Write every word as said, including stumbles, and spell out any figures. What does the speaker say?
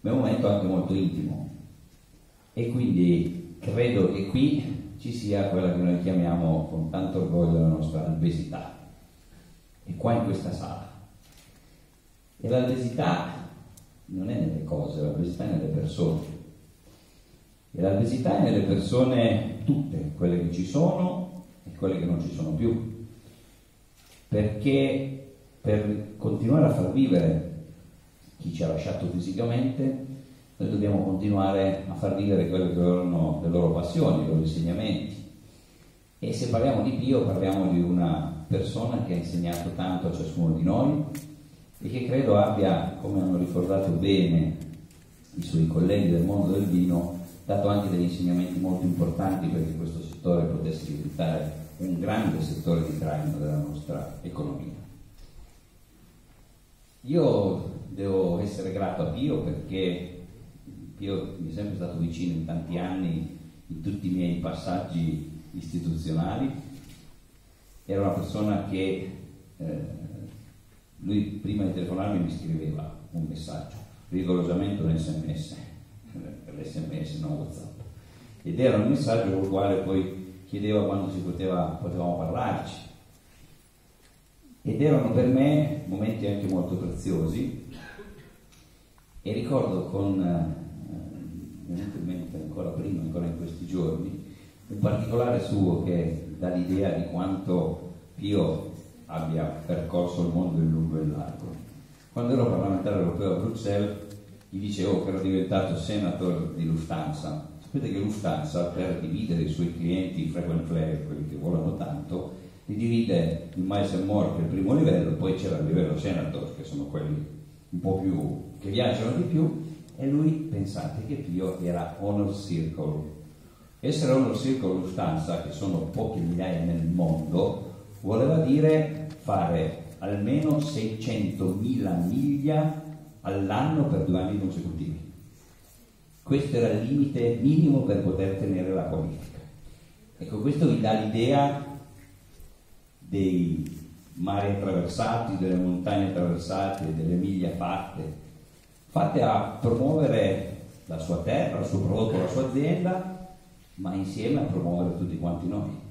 ma è un momento anche molto intimo, e quindi credo che qui ci sia quella che noi chiamiamo con tanto orgoglio la nostra albesità, e qua in questa sala. E l'albesità non è nelle cose, l'albesità è nelle persone, e l'albesità è nelle persone tutte, quelle che ci sono e quelle che non ci sono più, perché per continuare a far vivere chi ci ha lasciato fisicamente, noi dobbiamo continuare a far vivere quelle che erano le loro passioni, i loro insegnamenti. E se parliamo di Pio, parliamo di una persona che ha insegnato tanto a ciascuno di noi e che credo abbia, come hanno ricordato bene i suoi colleghi del mondo del vino, dato anche degli insegnamenti molto importanti perché questo settore potesse diventare un grande settore di traino della nostra economia. Io devo essere grato a Pio perché Pio mi è sempre stato vicino in tanti anni in tutti i miei passaggi istituzionali. Era una persona che eh, lui prima di telefonarmi mi scriveva un messaggio, rigorosamente un sms, per l'esse emme esse non WhatsApp, ed era un messaggio con il quale poi chiedeva quando si poteva, potevamo parlarci, ed erano per me momenti anche molto preziosi. E ricordo con eh, mi è venuto in mente ancora prima, ancora in questi giorni, un particolare suo che dà l'idea di quanto Pio abbia percorso il mondo in lungo e in largo. Quando ero parlamentare europeo a Bruxelles, gli dicevo che ero diventato senator di Lufthansa. Sapete che Lufthansa, per dividere i suoi clienti frequent flyer, quelli che volano tanto, li divide in miles and more per il primo livello, poi c'era il livello senator, che sono quelli un po' più che viaggiano di più, e lui, pensate che Pio era honor circle. Essere honor circle Lufthansa, che sono poche migliaia nel mondo, voleva dire fare almeno seicentomila miglia all'anno per due anni consecutivi. Questo era il limite minimo per poter tenere la qualifica. Ecco, questo vi dà l'idea dei mari attraversati, delle montagne attraversate, delle miglia fatte, fatte a promuovere la sua terra, il suo prodotto, la sua azienda, ma insieme a promuovere tutti quanti noi.